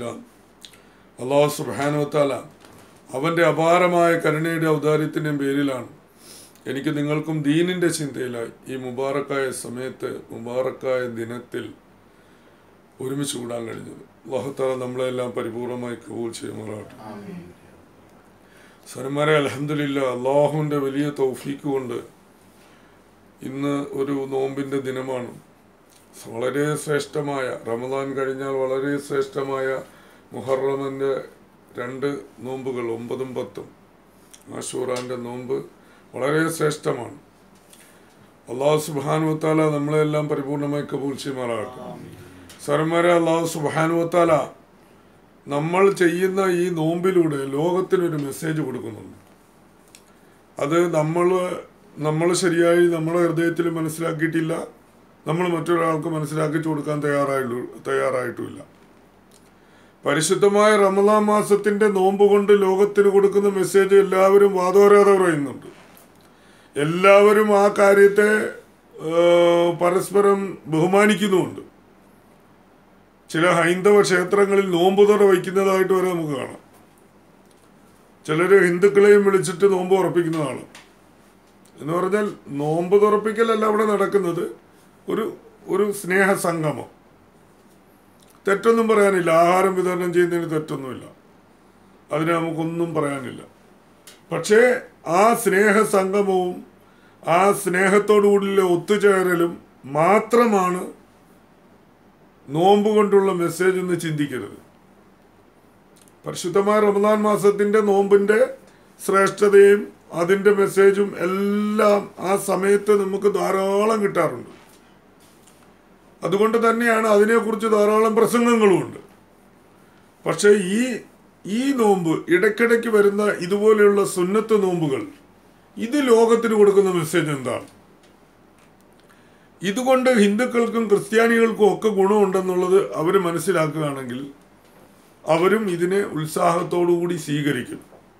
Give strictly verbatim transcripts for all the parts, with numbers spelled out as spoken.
അൽഹംദുലില്ലാ. അല്ലാഹു സുബ്ഹാനഹു വ തആല അവൻ്റെ അപാരമായ കരുണയുടെ ഔദാര്യത്തിൻ്റെയും പേരിലാണ് എനിക്ക് നിങ്ങൾക്കും ദീനിൻ്റെ ചിന്തയിലായി ഈ മുബാറക്കായ സമയത്ത് മുബാറക്കായ ദിനത്തിൽ ഒരുമിച്ച് കൂടാൻ കഴിഞ്ഞത്. അല്ലാഹു തആല നമ്മളെല്ലാം പരിപൂർണമായി കബൂൽ ചെയ്യുമാറാകട്ടെ. സനന്മാരെ, അൽഹംദുലില്ലാ, അള്ളാഹുവിൻ്റെ വലിയ തൗഫീക്ക് കൊണ്ട് ഇന്ന് ഒരു നോമ്പിൻ്റെ ദിനമാണ്. വളരെ ശ്രേഷ്ഠമായ റമദാൻ കഴിഞ്ഞാൽ വളരെ ശ്രേഷ്ഠമായ മുഹറമിൻ്റെ രണ്ട് നോമ്പുകൾ, ഒമ്പതും പത്തും, ആശൂറാൻ്റെ നോമ്പ് വളരെ ശ്രേഷ്ഠമാണ്. അല്ലാഹു സുബ്ഹാനഹു വ തആല നമ്മളെല്ലാം പരിപൂർണമായി കബൂൽ ചെയ്യുമാറാകട്ടെ. സനന്മാരെ, അല്ലാഹു സുബ്ഹാനഹു വ തആല നമ്മൾ ചെയ്യുന്ന ഈ നോമ്പിലൂടെ ലോകത്തിനൊരു മെസ്സേജ് കൊടുക്കുന്നുണ്ട്. അത് നമ്മൾ നമ്മൾ ശരിയായി നമ്മുടെ ഹൃദയത്തിൽ മനസ്സിലാക്കിയിട്ടില്ല, നമ്മൾ മറ്റൊരാൾക്ക് മനസ്സിലാക്കിച്ചു കൊടുക്കാൻ തയ്യാറായിട്ടു തയ്യാറായിട്ടുമില്ല. പരിശുദ്ധമായ റമദാൻ മാസത്തിൻ്റെ നോമ്പ് കൊണ്ട് ലോകത്തിന് കൊടുക്കുന്ന മെസ്സേജ് എല്ലാവരും വാദോരാതെ പറയുന്നുണ്ട്. എല്ലാവരും ആ കാര്യത്തെ പരസ്പരം ബഹുമാനിക്കുന്നുമുണ്ട്. ചില ഹൈന്ദവ ക്ഷേത്രങ്ങളിൽ നോമ്പ് തുറ വയ്ക്കുന്നതായിട്ട് വരെ നമുക്ക് കാണാം. ചിലർ ഹിന്ദുക്കളെയും വിളിച്ചിട്ട് നോമ്പ് ഉറപ്പിക്കുന്നതാണ്. എന്ന് പറഞ്ഞാൽ നോമ്പ് തുറപ്പിക്കലല്ല അവിടെ നടക്കുന്നത്, ഒരു ഒരു സ്നേഹ സംഗമം. തെറ്റൊന്നും പറയാനില്ല, ആഹാരം വിതരണം ചെയ്യുന്നതിന് തെറ്റൊന്നുമില്ല, അതിന് നമുക്കൊന്നും പറയാനില്ല. പക്ഷേ ആ സ്നേഹ സംഗമവും ആ സ്നേഹത്തോടു കൂടിയുള്ള ഒത്തുചേരലും മാത്രമാണ് നോമ്പ് കൊണ്ടുള്ള മെസ്സേജ് എന്ന് ചിന്തിക്കരുത്. പരിശുദ്ധമായ റമദാൻ മാസത്തിൻ്റെ നോമ്പിൻ്റെ ശ്രേഷ്ഠതയും അതിൻ്റെ മെസ്സേജും എല്ലാം ആ സമയത്ത് നമുക്ക് ധാരാളം കിട്ടാറുണ്ട്. അതുകൊണ്ട് തന്നെയാണ് അതിനെക്കുറിച്ച് ധാരാളം പ്രസംഗങ്ങളുമുണ്ട്. പക്ഷേ ഈ ഈ നോമ്പ്, ഇടയ്ക്കിടയ്ക്ക് വരുന്ന ഇതുപോലെയുള്ള സുന്നത്ത് നോമ്പുകൾ, ഇത് ലോകത്തിന് കൊടുക്കുന്ന മെസ്സേജ് എന്താണ്? ഇതുകൊണ്ട് ഹിന്ദുക്കൾക്കും ക്രിസ്ത്യാനികൾക്കും ഒക്കെ ഗുണമുണ്ടെന്നുള്ളത് അവർ മനസ്സിലാക്കുകയാണെങ്കിൽ അവരും ഇതിനെ ഉത്സാഹത്തോടുകൂടി സ്വീകരിക്കും.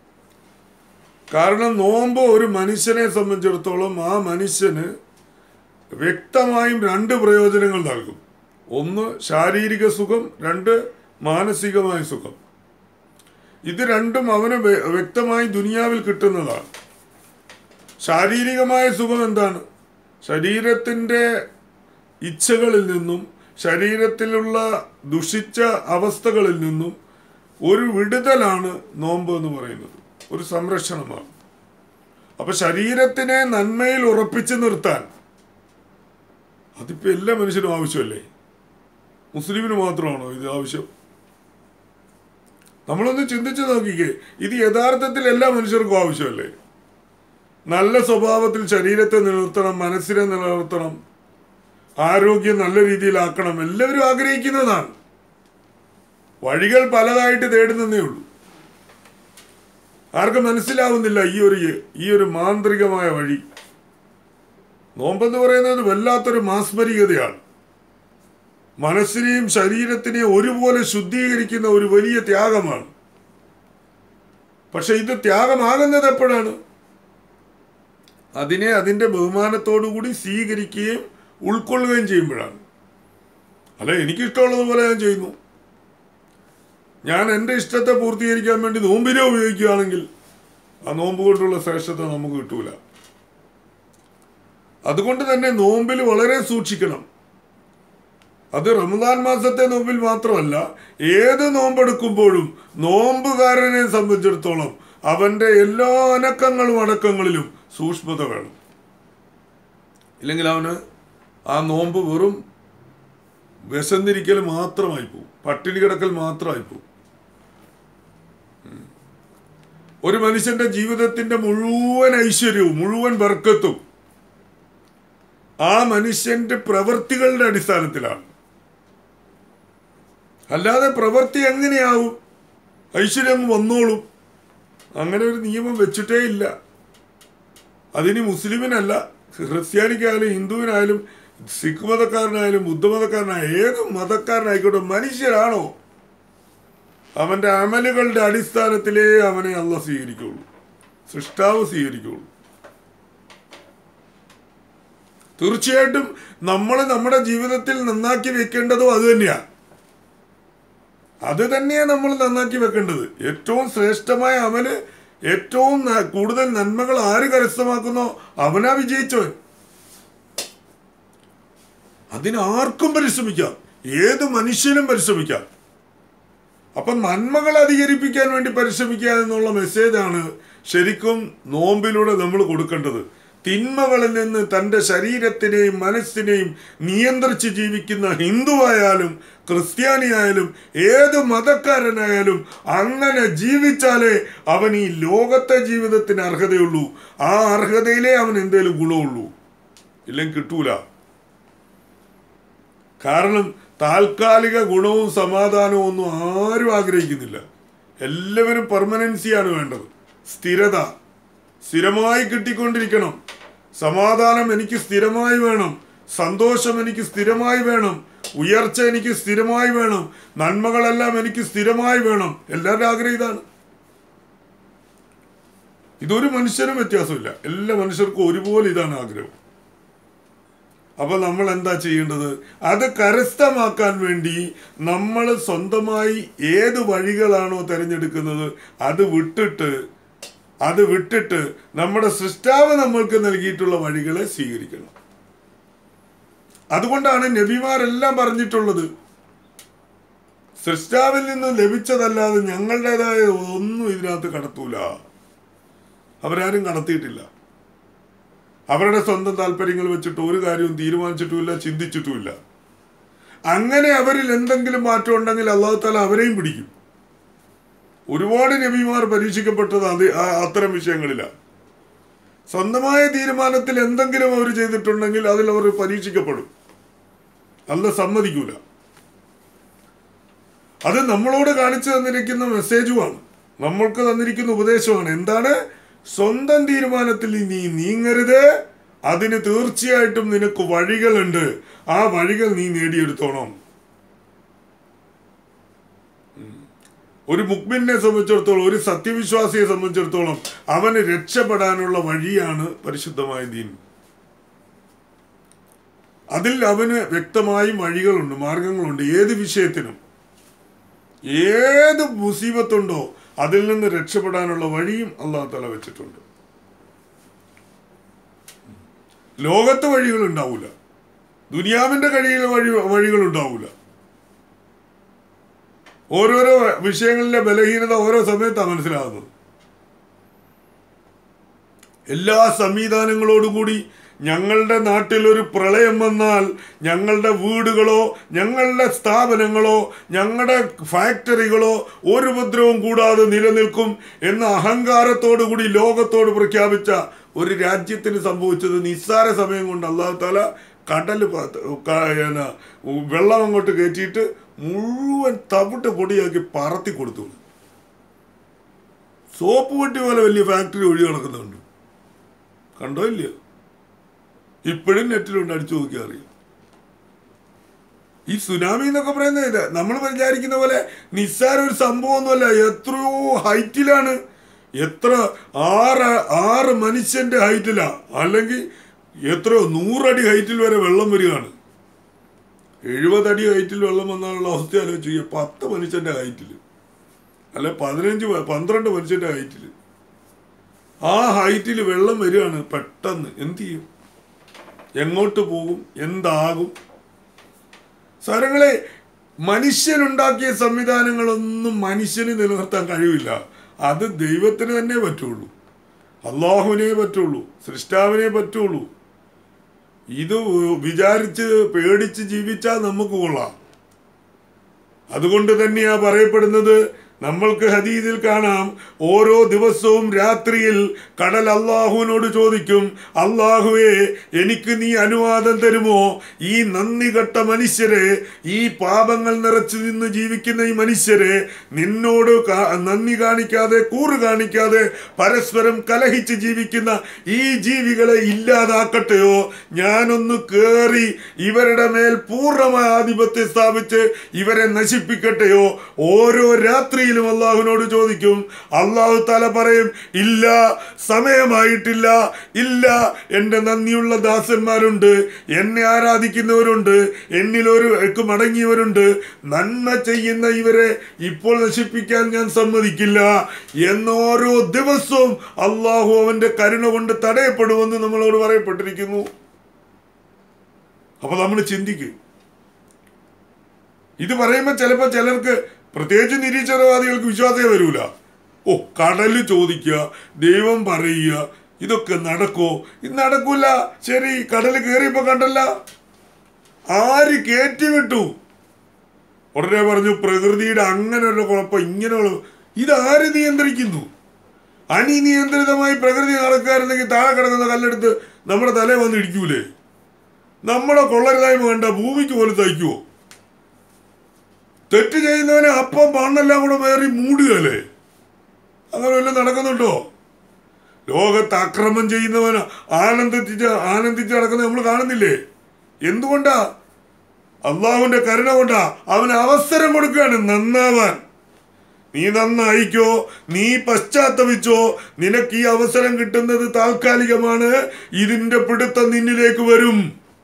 കാരണം നോമ്പ് ഒരു മനുഷ്യനെ സംബന്ധിച്ചിടത്തോളം ആ മനുഷ്യന് വ്യക്തമായും രണ്ട് പ്രയോജനങ്ങൾ നൽകും. ഒന്ന് ശാരീരിക സുഖം, രണ്ട് മാനസികമായ സുഖം. ഇത് രണ്ടും അവന് വ്യക്തമായി ദുനിയാവിൽ കിട്ടുന്നതാണ്. ശാരീരികമായ സുഖം എന്താണ്? ശരീരത്തിൻ്റെ ഇച്ഛകളിൽ നിന്നും ശരീരത്തിലുള്ള ദുഷിച്ച അവസ്ഥകളിൽ നിന്നും ഒരു വിടുതലാണ് നോമ്പ് എന്ന് പറയുന്നത്, ഒരു സംരക്ഷണമാണ്. അപ്പം ശരീരത്തിനെ നന്മയിൽ ഉറപ്പിച്ചു നിർത്താൻ അതിപ്പോൾ എല്ലാ മനുഷ്യനും ആവശ്യമല്ലേ? മുസ്ലിമിന് മാത്രമാണോ ഇത് ആവശ്യം? നമ്മളൊന്ന് ചിന്തിച്ചു നോക്കിക്കേ, ഇത് യഥാർത്ഥത്തിൽ എല്ലാ മനുഷ്യർക്കും ആവശ്യമല്ലേ? നല്ല സ്വഭാവത്തിൽ ശരീരത്തെ നിലനിർത്തണം, മനസ്സിനെ നിലനിർത്തണം, ആരോഗ്യം നല്ല രീതിയിലാക്കണം, എല്ലാവരും ആഗ്രഹിക്കുന്നതാണ്. വഴികൾ പലതായിട്ട് തേടുന്നതേ ഉള്ളൂ. ആർക്കും മനസ്സിലാവുന്നില്ല ഈ ഒരു ഈ ഒരു മാന്ത്രികമായ വഴി. നോമ്പെന്ന് പറയുന്നത് വല്ലാത്തൊരു മാസ്മരികതയാണ്. മനസ്സിനെയും ശരീരത്തിനെയും ഒരുപോലെ ശുദ്ധീകരിക്കുന്ന ഒരു വലിയ ത്യാഗമാണ്. പക്ഷെ ഇത് ത്യാഗമാകുന്നത് എപ്പോഴാണ്? അതിനെ അതിൻ്റെ ബഹുമാനത്തോടുകൂടി സ്വീകരിക്കുകയും ഉൾക്കൊള്ളുകയും ചെയ്യുമ്പോഴാണ്. അല്ല, എനിക്കിഷ്ടമുള്ളതുപോലെ ഞാൻ ചെയ്യുന്നു, ഞാൻ എൻ്റെ ഇഷ്ടത്തെ പൂർത്തീകരിക്കാൻ വേണ്ടി നോമ്പിനെ ഉപയോഗിക്കുകയാണെങ്കിൽ ആ നോമ്പ് കൊണ്ടുള്ള ശ്രേഷ്ഠത നമുക്ക് കിട്ടൂല. അതുകൊണ്ട് തന്നെ നോമ്പിൽ വളരെ സൂക്ഷിക്കണം. അത് റമദാൻ മാസത്തെ നോമ്പിൽ മാത്രമല്ല, ഏത് നോമ്പെടുക്കുമ്പോഴും നോമ്പുകാരനെ സംബന്ധിച്ചിടത്തോളം അവൻ്റെ എല്ലാ അനക്കങ്ങളും അടക്കങ്ങളിലും സൂക്ഷ്മത വേണം. ഇല്ലെങ്കിൽ അവന് ആ നോമ്പ് വെറും വിശന്നിരിക്കൽ മാത്രമായി പോകും, പട്ടിണി കിടക്കൽ മാത്രമായി പോകും. ഒരു മനുഷ്യന്റെ ജീവിതത്തിന്റെ മുഴുവൻ ഐശ്വര്യവും മുഴുവൻ ബർക്കത്തും ആ മനുഷ്യന്റെ പ്രവൃത്തികളുടെ അടിസ്ഥാനത്തിലാണ്. അല്ലാതെ പ്രവൃത്തി എങ്ങനെയാവും? ഐശ്വര്യം വന്നോളും, അങ്ങനെ ഒരു നിയമം വെച്ചിട്ടേ ഇല്ല. അതിന് മുസ്ലിമിനല്ല, ക്രിസ്ത്യാനിക്കായാലും ഹിന്ദുവിനായാലും സിഖ് മതക്കാരനായാലും ബുദ്ധമതക്കാരനായാലും ഏത് മതക്കാരനായിക്കോട്ടെ, മനുഷ്യരാണോ അവൻ്റെ അമലുകളുടെ അടിസ്ഥാനത്തിലേ അവനെ അള്ളാഹ് സ്വീകരിക്കുള്ളൂ, സൃഷ്ടാവ് സ്വീകരിക്കുള്ളൂ. തീർച്ചയായിട്ടും നമ്മൾ നമ്മുടെ ജീവിതത്തിൽ നന്നാക്കി വെക്കേണ്ടതും അത് തന്നെയാണ്. അത് തന്നെയാണ് നമ്മൾ നന്നാക്കി വെക്കേണ്ടത്. ഏറ്റവും ശ്രേഷ്ഠമായ അമല്, ഏറ്റവും കൂടുതൽ നന്മകൾ ആര് കരസ്ഥമാക്കുന്നോ അവനാ വിജയിച്ചവൻ. അതിനാർക്കും പരിശ്രമിക്കാം, ഏത് മനുഷ്യനും പരിശ്രമിക്കാം. അപ്പം നന്മകൾ അധികരിപ്പിക്കാൻ വേണ്ടി പരിശ്രമിക്കുക എന്നുള്ള മെസ്സേജാണ് ശരിക്കും നോമ്പിലൂടെ നമ്മൾ കൊടുക്കേണ്ടത്. തിന്മകളിൽ നിന്ന് തൻ്റെ ശരീരത്തിനെയും മനസ്സിനെയും നിയന്ത്രിച്ച് ജീവിക്കുന്ന ഹിന്ദുവായാലും ക്രിസ്ത്യാനിയായാലും ഏത് മതക്കാരനായാലും അങ്ങനെ ജീവിച്ചാലേ അവൻ ഈ ലോകത്തെ ജീവിതത്തിന് അർഹതയുള്ളൂ. ആ അർഹതയിലേ അവൻ എന്തേലും ഗുണമുള്ളൂ, ഇല്ലെങ്കിൽ കിട്ടൂല. കാരണം താൽക്കാലിക ഗുണവും സമാധാനവും ഒന്നും ആരും ആഗ്രഹിക്കുന്നില്ല. എല്ലാവരും പെർമനൻസിയാണ് വേണ്ടത്, സ്ഥിരത. സ്ഥിരമായി കിട്ടിക്കൊണ്ടിരിക്കണം. സമാധാനം എനിക്ക് സ്ഥിരമായി വേണം, സന്തോഷം എനിക്ക് സ്ഥിരമായി വേണം, ഉയർച്ച എനിക്ക് സ്ഥിരമായി വേണം, നന്മകളെല്ലാം എനിക്ക് സ്ഥിരമായി വേണം. എല്ലാവരുടെ ആഗ്രഹം ഇതാണ്. ഇതൊരു മനുഷ്യനും വ്യത്യാസമില്ല, എല്ലാ മനുഷ്യർക്കും ഒരുപോലെ ഇതാണ് ആഗ്രഹം. അപ്പോൾ നമ്മൾ എന്താ ചെയ്യേണ്ടത്? അത് കരസ്ഥമാക്കാൻ വേണ്ടി നമ്മൾ സ്വന്തമായി ഏത് വഴികളാണോ തിരഞ്ഞെടുക്കുന്നത് അത് വിട്ടിട്ട് അത് വിട്ടിട്ട് നമ്മുടെ സൃഷ്ടാവ് നമ്മൾക്ക് നൽകിയിട്ടുള്ള വഴികളെ സ്വീകരിക്കണം. അതുകൊണ്ടാണ് നബിമാരെല്ലാം പറഞ്ഞിട്ടുള്ളത്, സൃഷ്ടാവിൽ നിന്ന് ലഭിച്ചതല്ലാതെ ഞങ്ങളുടേതായ ഒന്നും ഇതിനകത്ത് കടത്തൂല. അവരാരും കടത്തിയിട്ടില്ല. അവരുടെ സ്വന്തം താല്പര്യങ്ങൾ വെച്ചിട്ട് ഒരു കാര്യവും തീരുമാനിച്ചിട്ടുമില്ല, ചിന്തിച്ചിട്ടുമില്ല. അങ്ങനെ അവരിൽ എന്തെങ്കിലും മാറ്റം ഉണ്ടെങ്കിൽ അല്ലാഹു തആല അവരെയും പിടിക്കും. ഒരുപാട് നബിമാർ പരീക്ഷിക്കപ്പെട്ടത് അത് അത്തരം വിഷയങ്ങളിലാണ്. സ്വന്തമായ തീരുമാനത്തിൽ എന്തെങ്കിലും അവർ ചെയ്തിട്ടുണ്ടെങ്കിൽ അതിൽ അവർ പരീക്ഷിക്കപ്പെടും. അല്ലാഹു സമ്മതിക്കൂല. അത് നമ്മളോട് കാണിച്ചു തന്നിരിക്കുന്ന മെസ്സേജുമാണ്, നമ്മൾക്ക് തന്നിരിക്കുന്ന ഉപദേശമാണ്. എന്താണ്? സ്വന്തം തീരുമാനത്തിൽ നീ നീങ്ങരുത്, അതിന് തീർച്ചയായിട്ടും നിനക്ക് വഴികളുണ്ട്, ആ വഴികൾ നീ നേടിയെടുത്തോണം. ഒരു മുഅ്മിനെ സംബന്ധിച്ചിടത്തോളം, ഒരു സത്യവിശ്വാസിയെ സംബന്ധിച്ചിടത്തോളം അവന് രക്ഷപ്പെടാനുള്ള വഴിയാണ് പരിശുദ്ധമായ ദീൻ. അതിൽ അവന് വ്യക്തമായും വഴികളുണ്ട്, മാർഗങ്ങളുണ്ട്. ഏത് വിഷയത്തിനും ഏത് മുസീബത്തുണ്ടോ അതിൽ നിന്ന് രക്ഷപ്പെടാനുള്ള വഴിയും അല്ലാഹു തആല വെച്ചിട്ടുണ്ട്. ലോകത്ത് വഴികൾ ഉണ്ടാവൂല, ദുനിയാവിന്റെ കഴിയിലെ വഴി വഴികൾ ഉണ്ടാവൂല. ഓരോരോ വിഷയങ്ങളിലെ ബലഹീനത ഓരോ സമയത്താണ് മനസ്സിലാകുന്നത്. എല്ലാ സംവിധാനങ്ങളോടുകൂടി ഞങ്ങളുടെ നാട്ടിൽ ഒരു പ്രളയം വന്നാൽ ഞങ്ങളുടെ വീടുകളോ ഞങ്ങളുടെ സ്ഥാപനങ്ങളോ ഞങ്ങളുടെ ഫാക്ടറികളോ ഒരു ഉപദ്രവവും കൂടാതെ നിലനിൽക്കും എന്ന അഹങ്കാരത്തോടു കൂടി ലോകത്തോട് പ്രഖ്യാപിച്ച ഒരു രാജ്യത്തിന് സംഭവിച്ചത് നിസ്സാര സമയം കൊണ്ട് അല്ലാഹു തആല കടൽ വെള്ളം അങ്ങോട്ട് കയറ്റിയിട്ട് മുഴുവൻ തവിട്ട് പൊടിയാക്കി പറത്തി കൊടുത്തു. സോപ്പ് പെട്ടി പോലെ വലിയ ഫാക്ടറി ഒഴി നടക്കുന്നുണ്ട്, കണ്ടോ ഇല്ലയോ? ഇപ്പോഴും നെറ്റിലുണ്ട്, അടിച്ചു നോക്കിയാൽ അറിയാം. ഈ സുനാമി എന്നൊക്കെ പറയുന്നത് ഇത് നമ്മൾ വിചാരിക്കുന്ന പോലെ നിസ്സാര ഒരു സംഭവമൊന്നുമല്ല. എത്രയോ ഹൈറ്റിലാണ്, എത്ര ആറ് ആറ് മനുഷ്യന്റെ ഹൈറ്റിലാ, അല്ലെങ്കിൽ എത്രയോ നൂറടി ഹൈറ്റിൽ വരെ വെള്ളം വരികയാണ്. എഴുപതടി ഹൈറ്റിൽ വെള്ളം വന്നാലുള്ള അവസ്ഥ ആലോചിച്ച് ചെയ്യുക. പത്ത് മനുഷ്യന്റെ ഹൈറ്റിൽ, അല്ലെ പതിനഞ്ച് പന്ത്രണ്ട് മനുഷ്യന്റെ ഹൈറ്റിൽ, ആ ഹൈറ്റിൽ വെള്ളം വരികയാണ്. പെട്ടെന്ന് എന്ത് ചെയ്യും? എങ്ങോട്ട് പോകും? എന്താകും? സാരങ്ങളെ, മനുഷ്യനുണ്ടാക്കിയ സംവിധാനങ്ങളൊന്നും മനുഷ്യന് നിലനിർത്താൻ കഴിവില്ല. അത് ദൈവത്തിന് തന്നെ പറ്റുള്ളൂ, അള്ളാഹുവിനെ പറ്റുള്ളൂ, സൃഷ്ടാവിനെ പറ്റുള്ളൂ. ഇത് വിചാരിച്ച് പേടിച്ച് ജീവിച്ചാൽ നമുക്ക് കൊള്ളാം. അതുകൊണ്ട് തന്നെയാ പറയപ്പെടുന്നത്, നമ്മൾക്ക് ഹദീസിൽ കാണാം, ഓരോ ദിവസവും രാത്രിയിൽ കടൽ അള്ളാഹുവിനോട് ചോദിക്കും, അള്ളാഹുവേ എനിക്ക് നീ അനുവാദം തരുമോ ഈ നന്ദി കെട്ട മനുഷ്യരെ, ഈ പാപങ്ങൾ നിറച്ചു നിന്ന് ജീവിക്കുന്ന ഈ മനുഷ്യരെ, നിന്നോട് നന്ദി കാണിക്കാതെ കൂറ് കാണിക്കാതെ പരസ്പരം കലഹിച്ച് ജീവിക്കുന്ന ഈ ജീവികളെ ഇല്ലാതാക്കട്ടെയോ, ഞാനൊന്ന് കേറി ഇവരുടെ മേൽ പൂർണ്ണമായ ആധിപത്യം സ്ഥാപിച്ച് ഇവരെ നശിപ്പിക്കട്ടെയോ. ഓരോ രാത്രിയിൽ ഭാവിയിലും അള്ളാഹുവിനോട് ചോദിക്കും. അള്ളാഹു തആല പറയും, ഇല്ല, സമയമായിട്ടില്ല, ഇല്ല, എൻ്റെ നന്ദിയുള്ള ദാസന്മാരുണ്ട്, എന്നെ ആരാധിക്കുന്നവരുണ്ട്, എന്നിലൊരു മടങ്ങിയവരുണ്ട്, നന്മ ചെയ്യുന്ന ഇവരെ ഇപ്പോൾ നശിപ്പിക്കാൻ ഞാൻ സമ്മതിക്കില്ല എന്ന് ഓരോ ദിവസവും അള്ളാഹു അവന്റെ കരുണ കൊണ്ട് തടയപ്പെടുമെന്ന് നമ്മളോട് പറയപ്പെട്ടിരിക്കുന്നു. അപ്പൊ നമ്മൾ ചിന്തിക്കും. ഇത് പറയുമ്പോൾ ചിലപ്പോൾ ചിലർക്ക്, പ്രത്യേകിച്ച് നിരീശ്വരവാദികൾക്ക് വിശ്വാസമേ വരൂല. ഓ, കടല് ചോദിക്കുക, ദൈവം പറയുക, ഇതൊക്കെ നടക്കോ? ഇത് നടക്കൂല. ശരി, കടല് കയറിയപ്പോ കണ്ടല്ല, ആര് കയറ്റി വിട്ടു? ഉടനെ പറഞ്ഞു പ്രകൃതിയുടെ അങ്ങനെയുള്ള കുഴപ്പം, ഇങ്ങനെയുള്ള ഇതാര് നിയന്ത്രിക്കുന്നു? അനിയന്ത്രിതമായി പ്രകൃതി നടക്കാറുണ്ടെങ്കിൽ താഴെ കിടക്കുന്ന കല്ലെടുത്ത് നമ്മുടെ തലയിൽ വന്ന് ഇടിക്കൂലേ? നമ്മുടെ കൊള്ളരുതായ്മ കണ്ട ഭൂമിക്ക് പോലും തയ്ക്കുവോ? തെറ്റ് ചെയ്യുന്നവനെ അപ്പം മണ്ണെല്ലാം കൂടെ വേറി മൂടുകയല്ലേ? അങ്ങനെ വല്ലതും നടക്കുന്നുണ്ടോ? ലോകത്ത് അക്രമം ചെയ്യുന്നവന് ആനന്ദിച്ച് ആനന്ദിച്ച് നടക്കുന്നത് നമ്മൾ കാണുന്നില്ലേ? എന്തുകൊണ്ടാ? അള്ളാഹുവിന്റെ കരുണ കൊണ്ടാ. അവന് അവസരം കൊടുക്കുകയാണ് നന്നാവാൻ. നീ നന്നായിക്കോ, നീ പശ്ചാത്തപിച്ചോ, നിനക്ക് ഈ അവസരം കിട്ടുന്നത് താൽക്കാലികമാണ്, ഇതിന്റെ പിടുത്തം നിന്നിലേക്ക് വരും.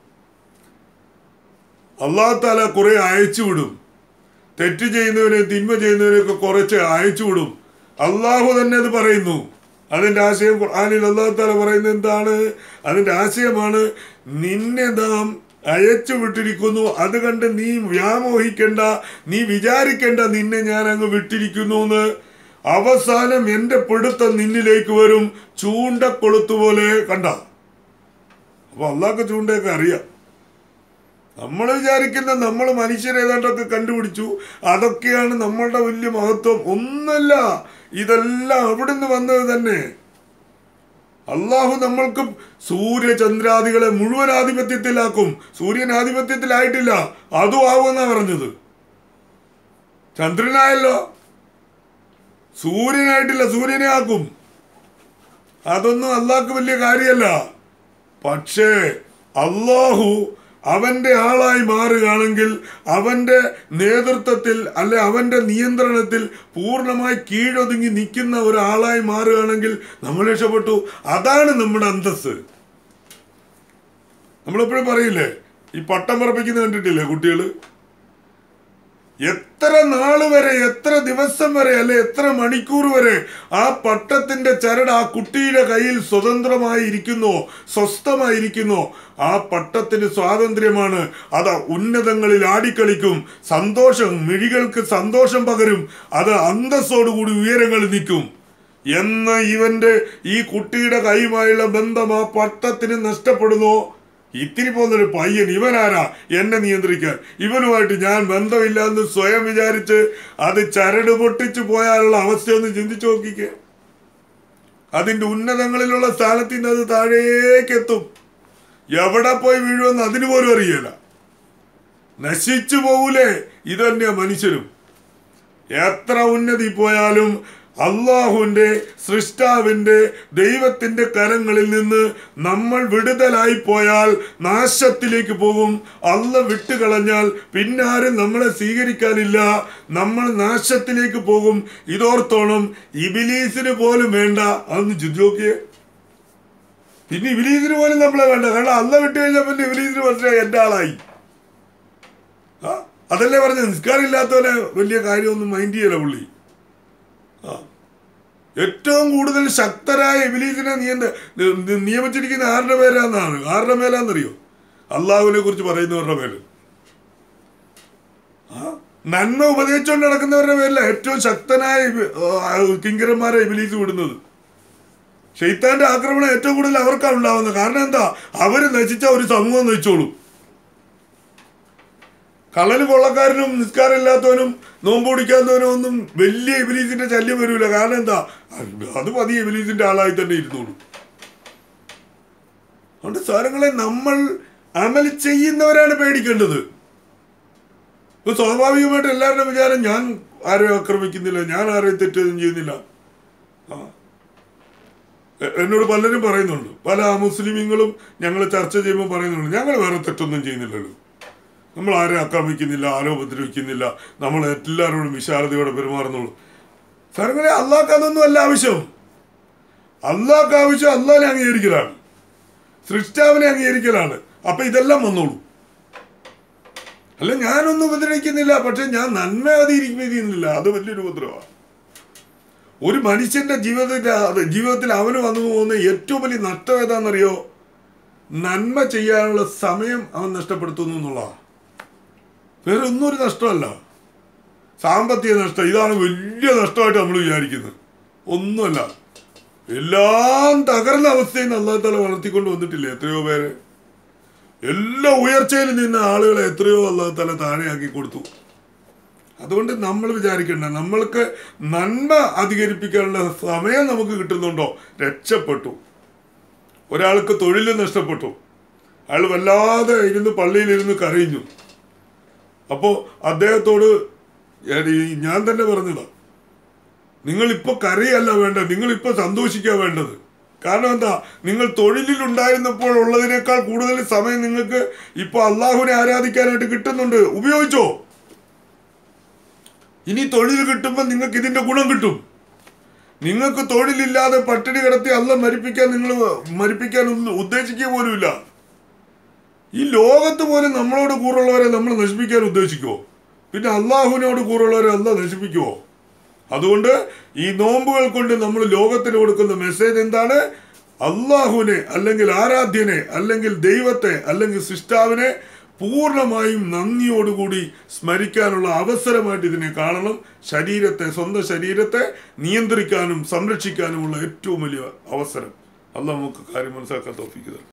അള്ളാഹു തആല കുറെ അയച്ചു വിടും. തെറ്റ് ചെയ്യുന്നവനെ തിന്മ ചെയ്യുന്നവനെയൊക്കെ കുറച്ച് അയച്ചു വിടും. അള്ളാഹു തന്നെ അത് പറയുന്നു. അതിന്റെ ആശയം ഖുർആനിൽ അള്ളാഹു തആല പറയുന്നത് എന്താണ്? അതിന്റെ ആശയമാണ്, നിന്നെ നാം അയച്ചു വിട്ടിരിക്കുന്നു, അത് കണ്ട് നീ വ്യാമോഹിക്കണ്ട, നീ വിചാരിക്കണ്ട നിന്നെ ഞാൻ അങ്ങ് വിട്ടിരിക്കുന്നു എന്ന്. അവസാനം എന്റെ പിടുത്തം നിന്നിലേക്ക് വരും, ചൂണ്ടക്കൊളുത്തുപോലെ. കണ്ട, അപ്പൊ അള്ളാഹ്ക്ക് ചൂണ്ടയൊക്കെ അറിയാം. നമ്മൾ വിചാരിക്കുന്ന നമ്മൾ മനുഷ്യരേതാണ്ടൊക്കെ കണ്ടുപിടിച്ചു, അതൊക്കെയാണ് നമ്മളുടെ വലിയ മഹത്വം. ഒന്നല്ല, ഇതെല്ലാം അവിടുന്ന് വന്നത് തന്നെ. അള്ളാഹു നമ്മൾക്ക് സൂര്യചന്ദ്രാദികളെ മുഴുവൻ ആധിപത്യത്തിലാക്കും. സൂര്യൻ ആധിപത്യത്തിലായിട്ടില്ല, അതും ആവുമെന്നാ പറഞ്ഞത്. ചന്ദ്രനായല്ലോ, സൂര്യനായിട്ടില്ല, സൂര്യനെ ആക്കും. അതൊന്നും അള്ളാഹ്ക്ക് വലിയ കാര്യമല്ല. പക്ഷേ അള്ളാഹു അവന്റെ ആളായി മാറുകയാണെങ്കിൽ, അവന്റെ നേതൃത്വത്തിൽ അല്ലെ അവന്റെ നിയന്ത്രണത്തിൽ പൂർണ്ണമായി കീഴൊതുങ്ങി നിൽക്കുന്ന ഒരാളായി മാറുകയാണെങ്കിൽ നമ്മൾ രക്ഷപ്പെട്ടു. അതാണ് നമ്മുടെ അന്തസ്സ്. നമ്മളെപ്പോഴും പറയില്ലേ, ഈ പട്ടം പറപ്പിക്കുന്നത് കണ്ടിട്ടില്ലേ കുട്ടികൾ? എത്ര നാള് വരെ, എത്ര ദിവസം വരെ, അല്ലെ എത്ര മണിക്കൂർ വരെ ആ പട്ടത്തിന്റെ ചരട് ആ കുട്ടിയുടെ കയ്യിൽ സ്വതന്ത്രമായി ഇരിക്കുന്നോ, സ്വസ്ഥമായിരിക്കുന്നോ, ആ പട്ടത്തിന് സ്വാതന്ത്ര്യമാണ്. അത് ഉന്നതങ്ങളിൽ ആടിക്കളിക്കും, സന്തോഷം, മിഴികൾക്ക് സന്തോഷം പകരും, അത് അന്തസ്സോടുകൂടി ഉയരങ്ങളിൽ നിൽക്കും. എന്ന് ഇവന്റെ ഈ കുട്ടിയുടെ കൈയുമായുള്ള ബന്ധം ആ പട്ടത്തിന് നഷ്ടപ്പെടുന്നോ? ഇത്തിരി പോകുന്നൊരു പയ്യൻ, ഇവനാരാ എന്നെ നിയന്ത്രിക്കാൻ, ഇവനുമായിട്ട് ഞാൻ ബന്ധമില്ല എന്ന് സ്വയം വിചാരിച്ച് അത് ചരട് പൊട്ടിച്ചു പോയാലുള്ള അവസ്ഥയൊന്ന് ചിന്തിച്ചു നോക്കിക്കേ. അതിന്റെ ഉന്നതങ്ങളിലുള്ള സ്ഥാനത്ത് നിന്ന് അത് താഴേക്കെത്തും. എവിടെ പോയി വീഴുമെന്ന് അതിന് പോലും അറിയില്ല. നശിച്ചു പോകൂലേ? ഇത് തന്നെയാ മനുഷ്യരും. എത്ര ഉന്നതി പോയാലും അള്ളാഹുവിന്റെ, സൃഷ്ടാവിന്റെ, ദൈവത്തിന്റെ കരങ്ങളിൽ നിന്ന് നമ്മൾ വിടുതലായി പോയാൽ നാശത്തിലേക്ക് പോകും. അള്ള വിട്ടുകളഞ്ഞാൽ പിന്നാരും നമ്മളെ സ്വീകരിക്കാനില്ല, നമ്മൾ നാശത്തിലേക്ക് പോകും. ഇതോർത്തോണം. ഇബിലീസിന് പോലും വേണ്ട. അതൊന്ന് ചിന്തിച്ചോക്കിയേ. പിന്നെ ഇബിലീസിന് പോലും നമ്മളെ വേണ്ട. കാരണം അള്ള വിട്ടു കഴിഞ്ഞാൽ പിന്നെ ഇബിലീസിന് മനസ്സിലായി എന്റെ ആളായി. ആ അതല്ലേ പറഞ്ഞ, നിസ്കാരം ഇല്ലാത്തവരെ വലിയ കാര്യമൊന്നും മൈൻഡ് ചെയ്യല പുള്ളി. ആ ഏറ്റവും കൂടുതൽ ശക്തരായ ഇബ്ലീസിനെ നിയന്ത്ര നിയമിച്ചിരിക്കുന്ന ആരുടെ പേരാന്നാണ്? ആരുടെ മേലാന്നറിയോ? അള്ളാഹുവിനെ കുറിച്ച് പറയുന്നവരുടെ പേര്. ആ നന്മ ഉപദേശിച്ചുകൊണ്ട് നടക്കുന്നവരുടെ പേരില്ല ഏറ്റവും ശക്തനായ കിങ്കരന്മാരെ ഇബ്ലീസ് വിടുന്നത്. ശൈത്താന്റെ ആക്രമണം ഏറ്റവും കൂടുതൽ അവർക്കാണ് ഉണ്ടാവുന്നത്. കാരണം എന്താ? അവര് നശിച്ച ഒരു സമൂഹം നശിച്ചോളും. കള്ളന് കൊള്ളക്കാരനും നിസ്കാരം ഇല്ലാത്തവനും നോമ്പ് പിടിക്കാത്തവനും ഒന്നും വലിയ ഇബ്ലീസിന്റെ ശല്യം വരില്ല. കാരണം എന്താ? അത് മതി, ഇബ്ലീസിന്റെ ആളായി തന്നെ ഇരുന്നോളൂ. അതുകൊണ്ട് സാരങ്ങളെ നമ്മൾ അമൽ ചെയ്യുന്നവരാണ് പേടിക്കേണ്ടത്. ഇപ്പൊ സ്വാഭാവികമായിട്ട് എല്ലാവരുടെ വിചാരം ഞാൻ ആരെയും ആക്രമിക്കുന്നില്ല, ഞാൻ ആരെയും തെറ്റൊന്നും ചെയ്യുന്നില്ല. ആ എന്നോട് പലരും പറയുന്നുണ്ട്, പല മുസ്ലിമീങ്ങളും ഞങ്ങൾ ചർച്ച ചെയ്യുമ്പോൾ പറയുന്നുണ്ട്, ഞങ്ങൾ വേറെ തെറ്റൊന്നും ചെയ്യുന്നില്ലല്ലോ, നമ്മൾ ആരെയും ആക്രമിക്കുന്നില്ല, ആരോ ഉപദ്രവിക്കുന്നില്ല, നമ്മൾ എല്ലാവരോടും വിശാലതയോടെ പെരുമാറുന്നുള്ളൂ. സാറങ്ങളെ അള്ളാഹ്ക്ക് അതൊന്നും അല്ല ആവശ്യം. അള്ളാഹ്ക്ക് ആവശ്യം അള്ളാഹിനെ അംഗീകരിക്കലാണ്, സൃഷ്ടാവിനെ അംഗീകരിക്കലാണ്. അപ്പൊ ഇതെല്ലാം വന്നോളൂ. അല്ല, ഞാനൊന്നും ഉപദ്രവിക്കുന്നില്ല, പക്ഷെ ഞാൻ നന്മ അതിരിക്കുന്നില്ല, അത് വലിയൊരു ഉപദ്രവമാണ്. ഒരു മനുഷ്യന്റെ ജീവിതത്തിൽ ജീവിതത്തിൽ അവന് വന്നു പോകുന്ന ഏറ്റവും വലിയ നഷ്ടം ഏതാണെന്നറിയോ? നന്മ ചെയ്യാനുള്ള സമയം അവൻ നഷ്ടപ്പെടുത്തുന്നു എന്നുള്ളതാണ്. വേറെ ഒന്നും ഒരു നഷ്ടമല്ല. സാമ്പത്തിക നഷ്ടം ഇതാണ് വലിയ നഷ്ടമായിട്ട് നമ്മൾ വിചാരിക്കുന്നത്. ഒന്നുമല്ല. എല്ലാം തകർന്ന അവസ്ഥയിൽ നിന്ന് അല്ലാഹു തആല വളർത്തിക്കൊണ്ട് വന്നിട്ടില്ലേ എത്രയോ പേര്? എല്ലാ ഉയർച്ചയിൽ നിന്ന ആളുകളെ എത്രയോ അല്ലാഹു തആല താഴെയാക്കി കൊടുത്തു. അതുകൊണ്ട് നമ്മൾ വിചാരിക്കേണ്ട, നമ്മൾക്ക് നന്മ അധികരിപ്പിക്കാനുള്ള സമയം നമുക്ക് കിട്ടുന്നുണ്ടോ? രക്ഷപ്പെട്ടു. ഒരാൾക്ക് തൊഴിൽ നഷ്ടപ്പെട്ടു, അയാൾ വല്ലാതെ ഇരുന്ന് പള്ളിയിലിരുന്ന് കരഞ്ഞു. അപ്പോൾ അദ്ദേഹത്തോട് ഞാൻ തന്നെ പറഞ്ഞതാ, നിങ്ങളിപ്പോൾ കരയല്ല വേണ്ടത്, നിങ്ങളിപ്പോൾ സന്തോഷിക്കുക വേണ്ടത്. കാരണം എന്താ? നിങ്ങൾ തൊഴിലിലുണ്ടായിരുന്നപ്പോൾ ഉള്ളതിനേക്കാൾ കൂടുതൽ സമയം നിങ്ങൾക്ക് ഇപ്പോൾ അള്ളാഹുവിനെ ആരാധിക്കാനായിട്ട് കിട്ടുന്നുണ്ട്. ഉപയോഗിച്ചോ? ഇനി തൊഴിൽ കിട്ടുമ്പോൾ നിങ്ങൾക്ക് ഇതിന്റെ ഗുണം കിട്ടും. നിങ്ങൾക്ക് തൊഴിലില്ലാതെ പട്ടിണി കിടത്തി അള്ളാഹ് മരിപ്പിക്കാൻ നിങ്ങൾ മരിപ്പിക്കാൻ ഉദ്ദേശിക്കുക പോലുമില്ല. ഈ ലോകത്ത് പോലും നമ്മളോട് കൂറുള്ളവരെ നമ്മൾ നശിപ്പിക്കാൻ ഉദ്ദേശിക്കുമോ? പിന്നെ അള്ളാഹുവിനോട് കൂറുള്ളവരെ അള്ളാഹ് നശിപ്പിക്കുമോ? അതുകൊണ്ട് ഈ നോമ്പുകൾ കൊണ്ട് നമ്മൾ ലോകത്തിന് കൊടുക്കുന്ന മെസ്സേജ് എന്താണ്? അള്ളാഹുവിനെ അല്ലെങ്കിൽ ആരാധ്യനെ അല്ലെങ്കിൽ ദൈവത്തെ അല്ലെങ്കിൽ സൃഷ്ടാവിനെ പൂർണ്ണമായും നന്ദിയോടുകൂടി സ്മരിക്കാനുള്ള അവസരമായിട്ട് ഇതിനെ കാണണം. ശരീരത്തെ, സ്വന്തം ശരീരത്തെ നിയന്ത്രിക്കാനും സംരക്ഷിക്കാനുമുള്ള ഏറ്റവും വലിയ അവസരം. അള്ളാഹ് നമുക്ക് കാര്യം മനസ്സിലാക്കാൻ തൗഫീഖ് തരട്ടെ.